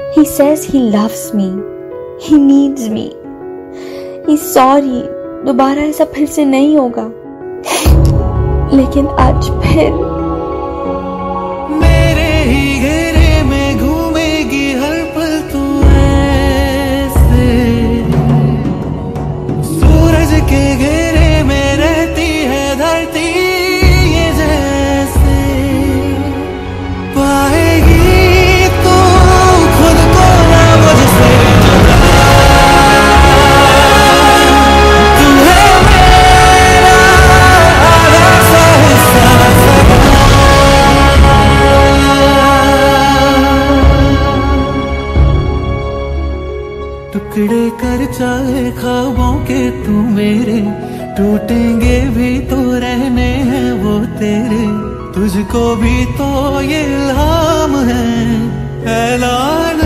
He says he loves me. He needs me. He's sorry. दोबारा ऐसा फिर से नहीं होगा. लेकिन आज फिर मेरे ही घेरे में घूमेगी हर पल तू ऐसे. सूरज के घेरे में रहती है धरती ये जैसे. पाएगी तू खुद को ना मुझसे जुदा. तू है मेरा आधा सा हिस्सा सदा. टुकड़े कर चाहे ख्वाबों के तू मेरे. टूटेंगे भी तो रहने हैं वो तेरे. तुझको भी तो ये इल्हाम है ऐलान